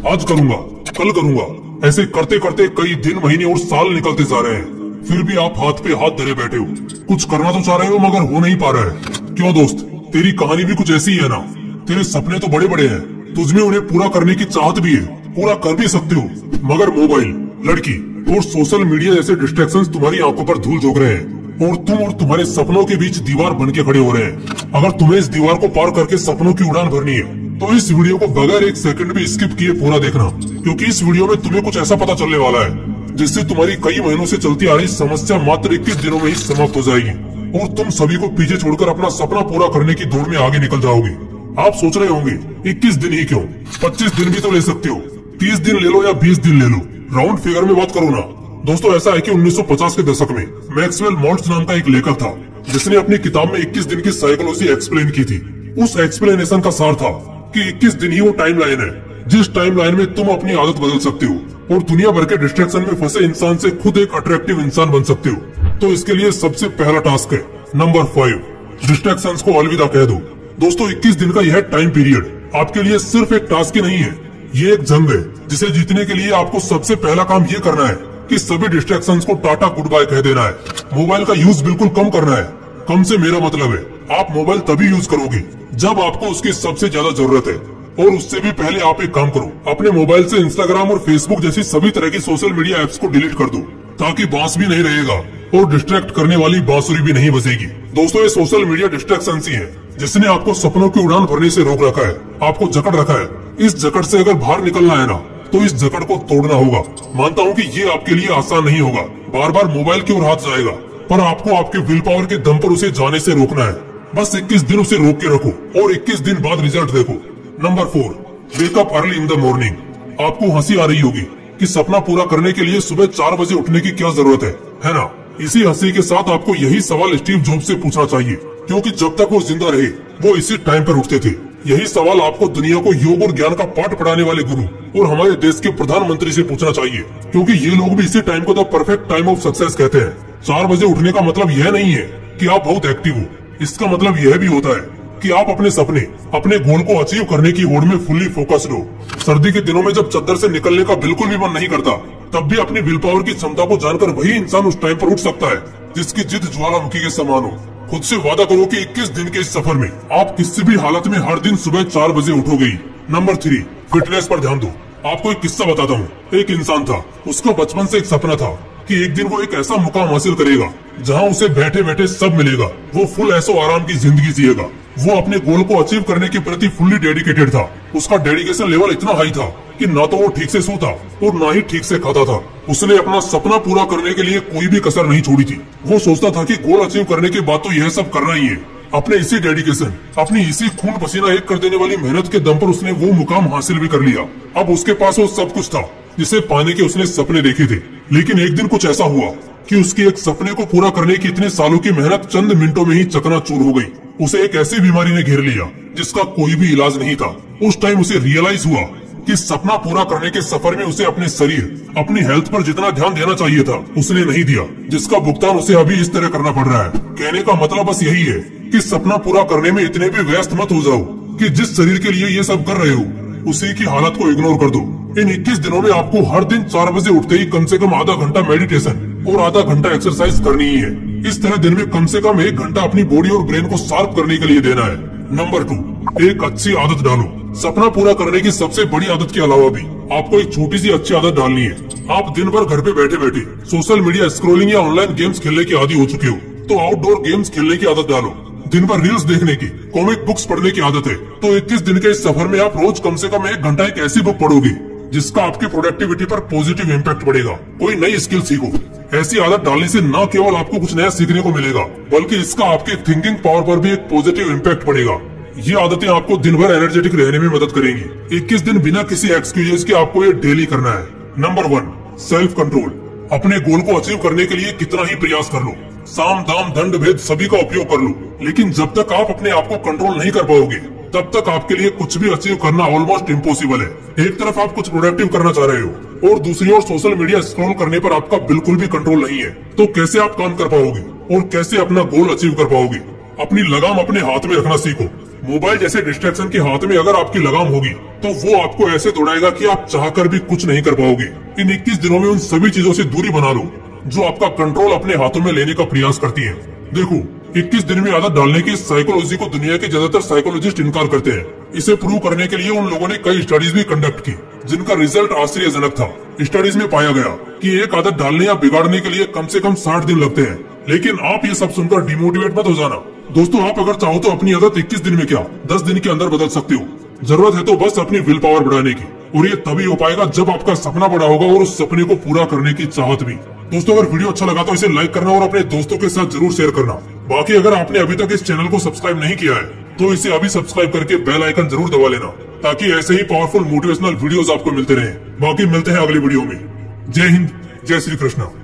आज करूंगा, कल करूंगा, ऐसे करते करते कई दिन, महीने और साल निकलते जा रहे हैं। फिर भी आप हाथ पे हाथ धरे बैठे हो, कुछ करना तो चाह रहे हो मगर हो नहीं पा रहा है। क्यों दोस्त, तेरी कहानी भी कुछ ऐसी ही है ना? तेरे सपने तो बड़े बड़े हैं, तुझमें उन्हें पूरा करने की चाहत भी है, पूरा कर भी सकते हो, मगर मोबाइल, लड़की और सोशल मीडिया जैसे डिस्ट्रैक्शंस तुम्हारी आंखों पर धूल झोंक रहे हैं और तुम और तुम्हारे सपनों के बीच दीवार बन के खड़े हो रहे हैं। अगर तुम्हें इस दीवार को पार करके सपनों की उड़ान भरनी है तो इस वीडियो को बगैर एक सेकंड भी स्किप किए पूरा देखना, क्योंकि इस वीडियो में तुम्हें कुछ ऐसा पता चलने वाला है जिससे तुम्हारी कई महीनों से चलती आ रही समस्या मात्र 21 दिनों में ही समाप्त हो जाएगी और तुम सभी को पीछे छोड़कर अपना सपना पूरा करने की दौड़ में आगे निकल जाओगे। आप सोच रहे होंगे 21 दिन ही क्यों, 25 दिन भी तो ले सकते हो, 30 दिन ले लो या 20 दिन ले लो, राउंड फिगर में बात करो ना। दोस्तों, ऐसा है कि 1950 के दशक में मैक्सवेल मॉल्ट्ज नाम का एक लेखक था जिसने अपनी किताब में 21 दिन की साइकोलॉजी एक्सप्लेन की थी। उस एक्सप्लेनेशन का सार था कि 21 दिन ही वो टाइम लाइन है जिस टाइम लाइन में तुम अपनी आदत बदल सकते हो और दुनिया भर के डिस्ट्रैक्शन में फंसे इंसान से खुद एक अट्रैक्टिव इंसान बन सकते हो। तो इसके लिए सबसे पहला टास्क है नंबर 5, डिस्ट्रैक्शंस को अलविदा कह दो। दोस्तों, 21 दिन का यह टाइम पीरियड आपके लिए सिर्फ एक टास्क ही नहीं है, ये एक जंग है जिसे जीतने के लिए आपको सबसे पहला काम ये करना है कि सभी डिस्ट्रैक्शंस को टाटा गुड बाय कह देना है। मोबाइल का यूज बिल्कुल कम करना है। कम से मेरा मतलब है आप मोबाइल तभी यूज करोगे जब आपको उसकी सबसे ज्यादा जरूरत है, और उससे भी पहले आप एक काम करो, अपने मोबाइल से इंस्टाग्राम और फेसबुक जैसी सभी तरह की सोशल मीडिया एप्स को डिलीट कर दो, ताकि बांस भी नहीं रहेगा और डिस्ट्रैक्ट करने वाली बांसुरी भी नहीं बजेगी। दोस्तों, ये सोशल मीडिया डिस्ट्रैक्शन ही है जिसने आपको सपनों की उड़ान भरने से रोक रखा है, आपको जकड़ रखा है। इस जकड़ से अगर बाहर निकलना है ना तो इस जकड़ को तोड़ना होगा। मानता हूँ कि ये आपके लिए आसान नहीं होगा, बार बार मोबाइल की ओर हाथ जाएगा, पर आपको आपके विल पावर के दम पर उसे जाने से रोकना है। बस 21 दिन उसे रोक के रखो और 21 दिन बाद रिजल्ट देखो। Number 4, wake up early in the morning. आपको हंसी आ रही होगी कि सपना पूरा करने के लिए सुबह 4 बजे उठने की क्या जरूरत है ना? इसी हंसी के साथ आपको यही सवाल स्टीव जॉब्स से पूछना चाहिए, क्योंकि जब तक वो जिंदा रहे वो इसी टाइम पर उठते थे। यही सवाल आपको दुनिया को योग और ज्ञान का पाठ पढ़ाने वाले गुरु और हमारे देश के प्रधानमंत्री से पूछना चाहिए, क्योंकि ये लोग भी इसी टाइम को the perfect time of success कहते हैं। 4 बजे उठने का मतलब यह नहीं है कि आप बहुत एक्टिव हो, इसका मतलब यह भी होता है कि आप अपने सपने, अपने गोल को अचीव करने की होड़ में फुल्ली फोकस्ड हो। सर्दी के दिनों में जब चद्दर से निकलने का बिल्कुल भी मन नहीं करता, तब भी अपनी विल पावर की क्षमता को जानकर वही इंसान उस टाइम पर उठ सकता है जिसकी जिद ज्वालामुखी के समान हो। खुद से वादा करो कि 21 दिन के इस सफर में आप किसी भी हालत में हर दिन सुबह 4 बजे उठोगे। नंबर 3, फिटनेस पर ध्यान दो। आपको एक किस्सा बताता हूँ। एक इंसान था, उसका बचपन से एक सपना था कि एक दिन वो एक ऐसा मुकाम हासिल करेगा जहाँ उसे बैठे बैठे सब मिलेगा। वो फुल ऐशो आराम की जिंदगी जिएगा। वो अपने गोल को अचीव करने के प्रति फुल्ली डेडिकेटेड था। उसका डेडिकेशन लेवल इतना हाई था कि ना तो वो ठीक से सोता और ना ही ठीक से खाता था। उसने अपना सपना पूरा करने के लिए कोई भी कसर नहीं छोड़ी थी। वो सोचता था कि गोल अचीव करने के बाद तो यह सब करना ही है। अपने इसी डेडिकेशन, अपनी इसी खून पसीना एक कर देने वाली मेहनत के दम पर उसने वो मुकाम हासिल भी कर लिया। अब उसके पास वो सब कुछ था जिसे पाने के उसने सपने देखे थे। लेकिन एक दिन कुछ ऐसा हुआ कि उसके एक सपने को पूरा करने की इतने सालों की मेहनत चंद मिनटों में ही चकनाचूर हो गई। उसे एक ऐसी बीमारी ने घेर लिया जिसका कोई भी इलाज नहीं था। उस टाइम उसे रियलाइज हुआ कि सपना पूरा करने के सफर में उसे अपने शरीर, अपनी हेल्थ पर जितना ध्यान देना चाहिए था उसने नहीं दिया, जिसका भुगतान उसे अभी इस तरह करना पड़ रहा है। कहने का मतलब बस यही है कि सपना पूरा करने में इतने भी व्यस्त मत हो जाओ कि जिस शरीर के लिए ये सब कर रहे हो उसी की हालत को इग्नोर कर दो। इन 21 दिनों में आपको हर दिन 4 बजे उठते ही कम से कम आधा घंटा मेडिटेशन और आधा घंटा एक्सरसाइज करनी ही है। इस तरह दिन में कम से कम 1 घंटा अपनी बॉडी और ब्रेन को शार्प करने के लिए देना है। नंबर 2, एक अच्छी आदत डालो। सपना पूरा करने की सबसे बड़ी आदत के अलावा भी आपको एक छोटी सी अच्छी आदत डालनी है। आप दिन भर घर पे बैठे बैठे सोशल मीडिया स्क्रॉलिंग या ऑनलाइन गेम्स खेलने के आदी हो चुके हो, तो आउटडोर गेम्स खेलने की आदत डालो। दिन भर रील्स देखने की, कॉमिक बुक्स पढ़ने की आदत है, तो 21 दिन के इस सफर में आप रोज कम से कम 1 घंटा एक ऐसी बुक पढ़ोगे जिसका आपकी प्रोडक्टिविटी पर पॉजिटिव इम्पैक्ट पड़ेगा। कोई नई स्किल सीखो। ऐसी आदत डालने से न केवल आपको कुछ नया सीखने को मिलेगा, बल्कि इसका आपके थिंकिंग पावर पर भी एक पॉजिटिव इम्पैक्ट पड़ेगा। ये आदतें आपको दिन भर एनर्जेटिक रहने में मदद करेंगी। 21 दिन बिना किसी एक्सक्यूजेस के आपको ये डेली करना है। Number 1, self control. अपने गोल को अचीव करने के लिए कितना ही प्रयास कर लो, साम दाम दंड भेद सभी का उपयोग कर लो, लेकिन जब तक आप अपने आप को कंट्रोल नहीं कर पाओगे तब तक आपके लिए कुछ भी अचीव करना ऑलमोस्ट इम्पॉसिबल है। एक तरफ आप कुछ प्रोडक्टिव करना चाह रहे हो और दूसरी ओर सोशल मीडिया स्क्रॉल करने पर आपका बिल्कुल भी कंट्रोल नहीं है, तो कैसे आप काम कर पाओगे और कैसे अपना गोल अचीव कर पाओगे? अपनी लगाम अपने हाथ में रखना सीखो मोबाइल जैसे डिस्ट्रैक्शन के हाथ में अगर आपकी लगाम होगी तो वो आपको ऐसे दौड़ाएगा कि आप चाहकर भी कुछ नहीं कर पाओगे। इन 21 दिनों में उन सभी चीजों से दूरी बना लो जो आपका कंट्रोल अपने हाथों में लेने का प्रयास करती है। देखो, 21 दिन में आदत डालने की साइकोलॉजी को दुनिया के ज्यादातर साइकोलॉजिस्ट इनकार करते हैं। इसे प्रूव करने के लिए उन लोगों ने कई स्टडीज भी कंडक्ट की जिनका रिजल्ट आश्चर्यजनक था। स्टडीज में पाया गया कि एक आदत डालने या बिगाड़ने के लिए कम से कम 60 दिन लगते हैं। लेकिन आप ये सब सुनकर डिमोटिवेट मत हो जाना दोस्तों। आप अगर चाहो तो अपनी आदत 21 दिन में क्या 10 दिन के अंदर बदल सकते हो। जरूरत है तो बस अपनी विल पावर बढ़ाने की, और ये तभी हो पाएगा जब आपका सपना बड़ा होगा और उस सपने को पूरा करने की चाहत भी। दोस्तों, अगर वीडियो अच्छा लगा तो इसे लाइक करना और अपने दोस्तों के साथ जरूर शेयर करना। बाकी अगर आपने अभी तक इस चैनल को सब्सक्राइब नहीं किया है तो इसे अभी सब्सक्राइब करके बेल आइकन जरूर दबा लेना, ताकि ऐसे ही पावरफुल मोटिवेशनल वीडियोस आपको मिलते रहें। बाकी मिलते हैं अगली वीडियो में। जय हिंद, जय श्री कृष्णा।